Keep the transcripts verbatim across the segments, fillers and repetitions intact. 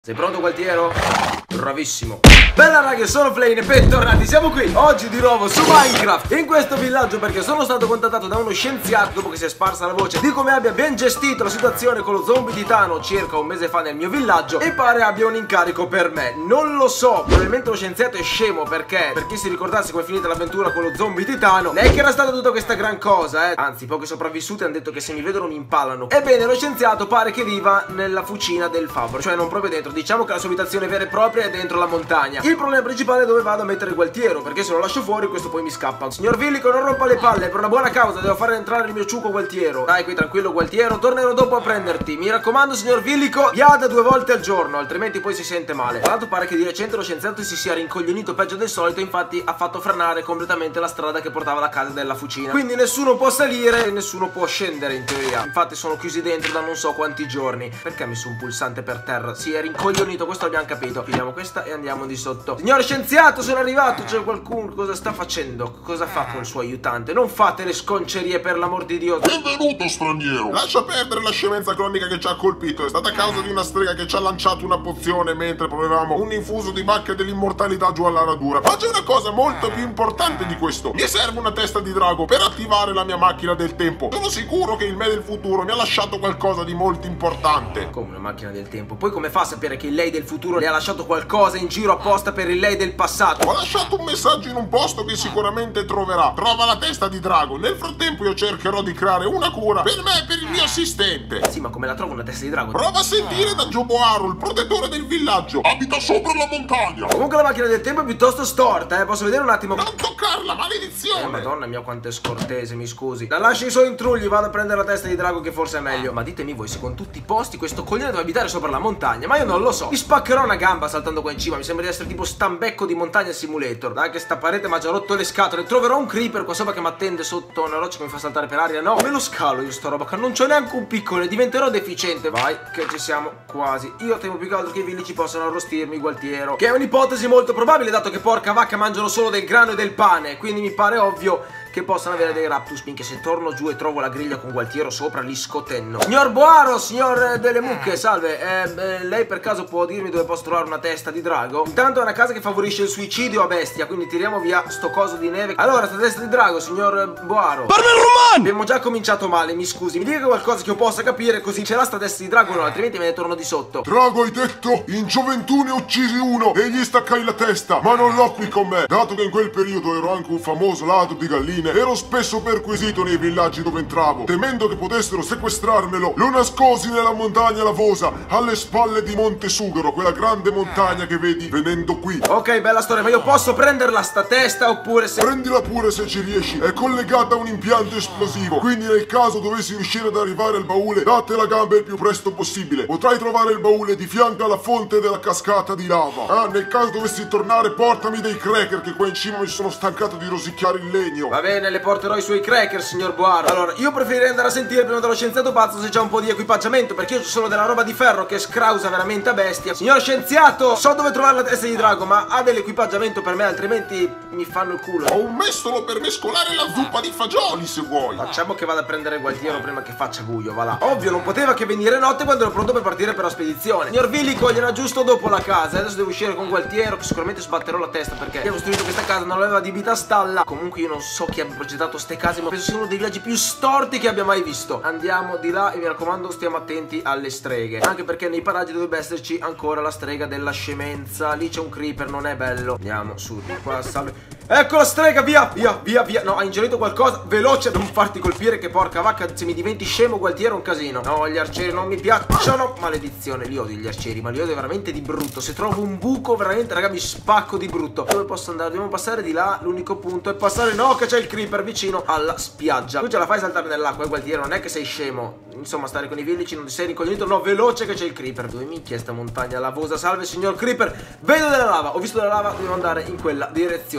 Sei pronto, Gualtiero? Bravissimo. Bella raga, sono Flame e bentornati, siamo qui oggi di nuovo su Minecraft, in questo villaggio, perché sono stato contattato da uno scienziato dopo che si è sparsa la voce di come abbia ben gestito la situazione con lo zombie titano circa un mese fa nel mio villaggio, e pare abbia un incarico per me. Non lo so, probabilmente lo scienziato è scemo, perché per chi si ricordasse come è finita l'avventura con lo zombie titano, non è che era stata tutta questa gran cosa, eh anzi, pochi sopravvissuti hanno detto che se mi vedono mi impalano. Ebbene, lo scienziato pare che viva nella fucina del fabbro, cioè non proprio dentro, diciamo che la sua abitazione vera e propria è dentro la montagna. Il problema principale è dove vado a mettere il Gualtiero, perché se lo lascio fuori questo poi mi scappa. Signor Villico, non rompa le palle, per una buona causa devo fare entrare il mio ciuco Gualtiero. Dai qui tranquillo Gualtiero, tornerò dopo a prenderti. Mi raccomando signor Villico, viada due volte al giorno, altrimenti poi si sente male. Tra l'altro pare che di recente lo scienziato si sia rincoglionito peggio del solito, infatti ha fatto frenare completamente la strada che portava alla casa della fucina. Quindi nessuno può salire e nessuno può scendere in teoria. Infatti sono chiusi dentro da non so quanti giorni. Perché ha messo un pulsante per terra? Si è rincoglionito, questo l'abbiamo capito. Chiudiamo questa e andiamo di sotto. Signore scienziato, sono arrivato. C'è qualcuno, cosa sta facendo? Cosa fa con il suo aiutante? Non fate le sconcerie, per l'amor di Dio. Benvenuto straniero. Lascia perdere la scemenza cronica che ci ha colpito. È stata a causa di una strega che ci ha lanciato una pozione mentre provavamo un infuso di bacche dell'immortalità giù alla radura. Ma c'è una cosa molto più importante di questo. Mi serve una testa di drago per attivare la mia macchina del tempo. Sono sicuro che il me del futuro mi ha lasciato qualcosa di molto importante. Come una macchina del tempo? Poi come fa a sapere che il lei del futuro le ha lasciato qualcosa in giro apposta per il lei del passato? Ho lasciato un messaggio in un posto che sicuramente troverà. Trova la testa di drago. Nel frattempo io cercherò di creare una cura per me e per il mio assistente. Sì, ma come la trovo una testa di drago? Prova a sentire da Joboaro, il protettore del villaggio. Abita sopra la montagna. Comunque la macchina del tempo è piuttosto storta, eh. Posso vedere un attimo? Non toccarla, maledizione. Eh, madonna mia, quanto è scortese, mi scusi. La lasci i suoi intrugli, vado a prendere la testa di drago che forse è meglio. Ma ditemi voi se con tutti i posti questo coglione deve abitare sopra la montagna. Ma io non lo so. Mi spaccherò una gamba saltando qua in cima. Mi sembra di essere tipo Stambecco di Montagna Simulator. Dai che sta parete mi ha già rotto le scatole. Troverò un creeper qua sopra che mi attende sotto una roccia che mi fa saltare per aria. No, me lo scalo io sto roba qua. Non c'ho neanche un piccolo. Diventerò deficiente. Vai che ci siamo quasi. Io temo più che altro che i villici possano arrostirmi Gualtiero, che è un'ipotesi molto probabile dato che porca vacca mangiano solo del grano e del pane. Quindi mi pare ovvio che possano avere dei raptus, minchia. Se torno giù e trovo la griglia con Gualtiero sopra li scotenno. Signor Boaro, signor delle mucche, salve. eh, eh, Lei per caso può dirmi dove posso trovare una testa di drago? Intanto è una casa che favorisce il suicidio a bestia, quindi tiriamo via sto coso di neve. Allora, sta testa di drago, signor Boaro. Parla il romano! Abbiamo già cominciato male, mi scusi. Mi dica qualcosa che io possa capire, così ce l'ha sta testa di drago o no, altrimenti me ne torno di sotto. Drago, hai detto? In gioventù ne uccisi uno e gli staccai la testa, ma non l'ho qui con me. Dato che in quel periodo ero anche un famoso ladro di galline, ero spesso perquisito nei villaggi dove entravo. Temendo che potessero sequestrarmelo, lo nascosi nella montagna lavosa, alle spalle di Monte Sugaro, quella grande montagna che vedi venendo qui. Ok, bella storia, ma io posso prenderla sta testa oppure se... Prendila pure se ci riesci, è collegata a un impianto esplosivo, quindi nel caso dovessi riuscire ad arrivare al baule, date la gamba il più presto possibile. Potrai trovare il baule di fianco alla fonte della cascata di lava. Ah, nel caso dovessi tornare, portami dei cracker che qua in cima mi sono stancato di rosicchiare il legno. Va bene, le porterò i suoi cracker, signor Boaro. Allora, io preferirei andare a sentire prima dallo scienziato pazzo se c'è un po' di equipaggiamento, perché io ho solo della roba di ferro che scrausa veramente a bestia. Signor scienziato, so dove trovare la testa di drago, ma ha dell'equipaggiamento per me, altrimenti mi fanno il culo. Ho un mestolo per mescolare la zuppa di fagioli, se vuoi. Facciamo che vada a prendere il Gualtiero prima che faccia buio, va là. Ovvio, non poteva che venire notte quando ero pronto per partire per la spedizione. Signor Villico, gliela giusto dopo la casa. Adesso devo uscire con Gualtiero, che sicuramente sbatterò la testa, perché abbiamo costruito questa casa, non l'aveva adibita a stalla. Comunque io non so chi abbia progettato ste case, ma penso sia uno dei viaggi più storti che abbia mai visto. Andiamo di là e mi raccomando stiamo attenti alle streghe, anche perché nei paraggi dovrebbe esserci ancora la strega della scemenza. Lì c'è un creeper, non è bello. Andiamo su di qua, salve. Ecco la strega, via, via, via, via. No, ha ingerito qualcosa, veloce, non farti colpire che porca vacca, se mi diventi scemo Gualtiero è un casino. No, gli arcieri non mi piacciono. Maledizione, li odio gli arcieri, ma li odio veramente di brutto. Se trovo un buco, veramente, raga, mi spacco di brutto. Dove posso andare? Dobbiamo passare di là, l'unico punto è passare, no, che c'è il creeper vicino alla spiaggia. Tu ce la fai saltare nell'acqua, eh, Gualtiero, non è che sei scemo. Insomma, stare con i villici, non ti sei ricoglionito, no, veloce che c'è il creeper. Dove minchia è sta montagna lavosa? Salve, signor creeper. Vedo della lava, ho visto della lava, devo andare in quella direzione. Io me la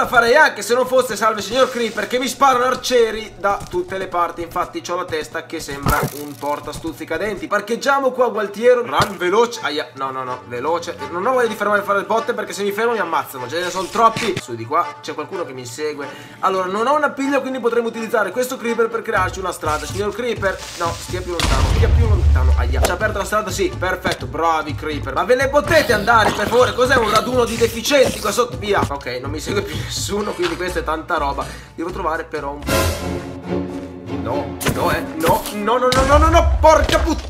la farei anche se non fosse, salve signor Creeper, che mi sparano arcieri da tutte le parti. Infatti c'ho la testa che sembra un porta stuzzicadenti. Parcheggiamo qua, Gualtiero. Run veloce. Aia, no no no, veloce. Non ho voglia di fermare a fare il botte, perché se mi fermo mi ammazzano. Ce ne sono troppi. Su di qua c'è qualcuno che mi insegue. Allora, non ho una piglia, quindi potremmo utilizzare questo Creeper per crearci una strada. Signor Creeper, no, stia più lontano, stia più lontano. Aia, ci ha aperto la strada, sì, perfetto, bravi Creeper. Ma ve ne potete andare, per favore? Cos'è un raduno di deficienti qua sotto? Via. Ok, non mi segue più nessuno, quindi questa è tanta roba. Devo trovare però un... No, no, eh, no, no, no, no, no, no, no, porca puttana.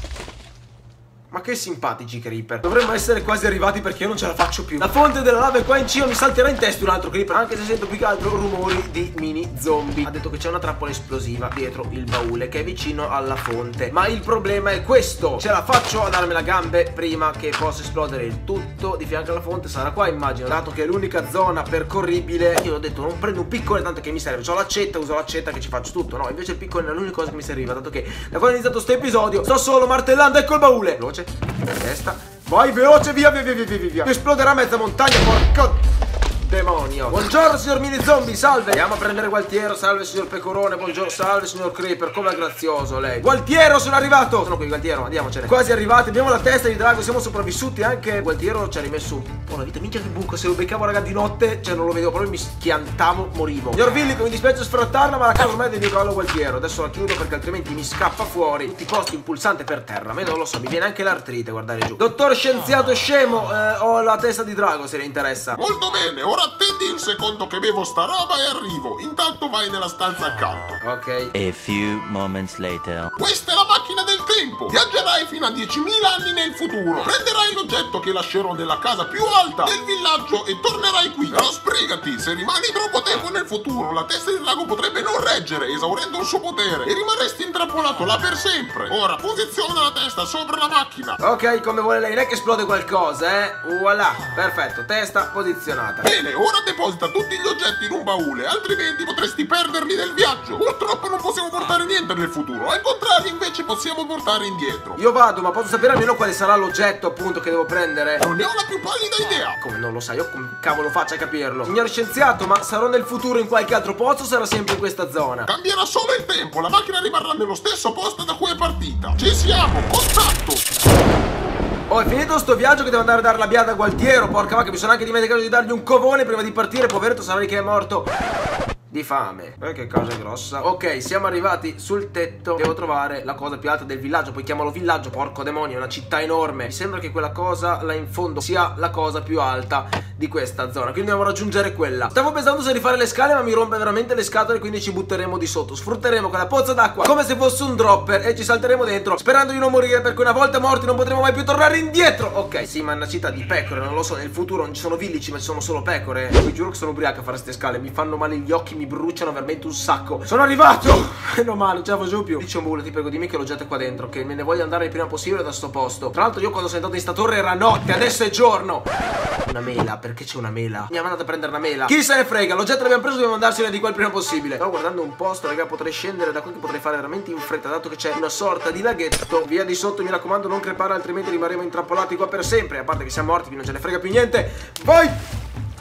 Ma che simpatici Creeper. Dovremmo essere quasi arrivati, perché io non ce la faccio più. La fonte della lava è qua in cima. Mi salterà in testa un altro Creeper, anche se sento più che altro rumori di mini zombie. Ha detto che c'è una trappola esplosiva dietro il baule che è vicino alla fonte. Ma il problema è questo: ce la faccio a darmi la gambe prima che possa esplodere il tutto di fianco alla fonte? Sarà qua, immagino, dato che è l'unica zona percorribile. Io ho detto non prendo un piccone, tanto che mi serve. C'ho l'accetta, uso l'accetta che ci faccio tutto. No, invece il piccone è l'unica cosa che mi serviva, dato che da quando ho iniziato sto episodio sto solo martellando. Ecco il baule. Veloce, testa, vai veloce, via via via via via via. Esploderà mezza montagna, porco demonio. Buongiorno signor mini zombie, salve. Andiamo a prendere Gualtiero, salve signor pecorone. Buongiorno, salve signor Creeper, com'è grazioso lei. Gualtiero, sono arrivato. Sono qui Gualtiero, andiamocene. Quasi arrivati, abbiamo la testa di drago, siamo sopravvissuti. Anche Gualtiero ci ha rimesso un po' la vita. Minchia che buco, se lo beccavo raga di notte, cioè non lo vedevo proprio, mi schiantavo, morivo. Signor Villico, mi dispiace sfrattarla, ma la casa ormai è dedicato a Gualtiero. Adesso la chiudo perché altrimenti mi scappa fuori. Tutti i posti, un pulsante per terra. A me non lo so, mi viene anche l'artrite guardare giù. Dottor scienziato scemo, eh, ho la testa di drago se le interessa. Molto bene, ora attendi un secondo che bevo sta roba e arrivo. Intanto vai nella stanza accanto. Ok. A few moments later. Questa è la macchina del tempo. Viaggerai fino a diecimila anni nel futuro. Prenderai l'oggetto che lascerò nella casa più alta del villaggio e tornerai qui. Però sbrigati, se rimani troppo tempo nel futuro, la testa di drago potrebbe non reggere, esaurendo il suo potere, e rimarresti intrappolato là per sempre. Ora posiziona la testa sopra la macchina. Ok, come vuole lei, non è che esplode qualcosa, eh? Voilà, perfetto, testa posizionata. Bene, ora deposita tutti gli oggetti in un baule, altrimenti potresti perderli nel viaggio. Purtroppo non possiamo portare niente nel futuro, al contrario invece possiamo portare indietro. Io vado, ma posso sapere almeno quale sarà l'oggetto appunto che devo prendere? Non ne ho la più pallida idea. Come non lo sai? Io come cavolo faccio a capirlo? Signor scienziato, ma sarò nel futuro in qualche altro posto o sarà sempre in questa zona? Cambierà solo il tempo, la macchina rimarrà nello stesso posto da cui è partita. Ci siamo, contatto! Oh, è finito sto viaggio che devo andare a dare la biada a Gualtiero. Porca vacca, mi sono anche dimenticato di dargli un covone prima di partire. Poveretto, saprei che è morto di fame. Eh, che cosa grossa. Ok, siamo arrivati sul tetto. Devo trovare la cosa più alta del villaggio. Poi chiamalo villaggio, porco demonio, è una città enorme. Mi sembra che quella cosa là in fondo sia la cosa più alta di questa zona, quindi dobbiamo raggiungere quella. Stavo pensando se rifare le scale, ma mi rompe veramente le scatole, quindi ci butteremo di sotto. Sfrutteremo quella pozza d'acqua come se fosse un dropper e ci salteremo dentro, sperando di non morire, perché una volta morti non potremo mai più tornare indietro. Ok, sì, ma è una città di pecore, non lo so, nel futuro non ci sono villici, ma ci sono solo pecore. Vi giuro che sono ubriaca a fare queste scale, mi fanno male gli occhi, mi bruciano veramente un sacco. Sono arrivato! Meno male, non ce la facevo più. Dice un bulo, ti prego, dimmi che l'oggetto è qua dentro, che me ne voglio andare il prima possibile da sto posto. Tra l'altro io quando sono entrato in sta torre era notte, adesso è giorno. Una mela, perché c'è una mela? Mi ha mandato a prendere una mela. Chi se ne frega, l'oggetto l'abbiamo preso, dobbiamo andarsene di qua il prima possibile. Stavo guardando un posto, raga, potrei scendere da qui, che potrei fare veramente in fretta, dato che c'è una sorta di laghetto. Via di sotto, mi raccomando, non crepare, altrimenti rimarremo intrappolati qua per sempre. A parte che siamo morti, qui non ce ne frega più niente. Vai!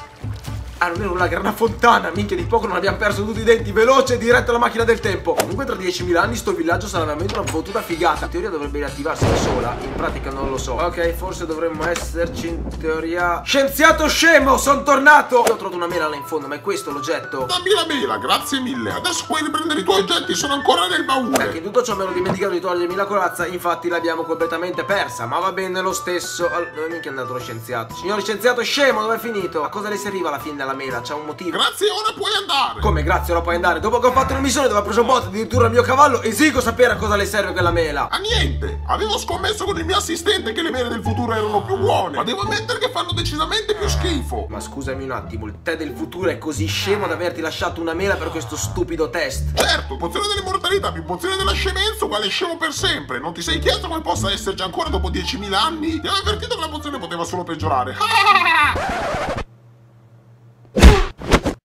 Ah, non era un lago, era una fontana. Minchia, di poco non abbiamo perso tutti i denti. Veloce, diretto alla macchina del tempo. Comunque tra diecimila anni sto villaggio sarà veramente una fottuta figata. In teoria dovrebbe riattivarsi da sola, in pratica non lo so. Ok, forse dovremmo esserci in teoria. Scienziato scemo, sono tornato. Io ho trovato una mela là in fondo, ma è questo l'oggetto? Dammi la mela, grazie mille. Adesso puoi riprendere i tuoi oggetti, sono ancora nel baule. Perché in tutto ciò mi ero dimenticato di togliermi la corazza, infatti l'abbiamo completamente persa. Ma va bene lo stesso. Allora, dove minchia è andato lo scienziato? Signore scienziato scemo, dove è finito? A cosa le serviva alla fine della mela? C'ha un motivo? Grazie, ora puoi andare. Come grazie, ora puoi andare? Dopo che ho fatto una missione dove ho preso botte addirittura il mio cavallo, esigo sapere a cosa le serve quella mela. A niente. Avevo scommesso con il mio assistente che le mele del futuro erano più buone, ma devo ammettere che fanno decisamente più schifo. Ma scusami un attimo, il te del futuro è così scemo da averti lasciato una mela per questo stupido test? Certo, pozione dell'immortalità più pozione della scemenza uguale scemo per sempre. Non ti sei chiesto come possa esserci ancora dopo diecimila anni? Ti avevo avvertito che la pozione poteva solo peggiorare.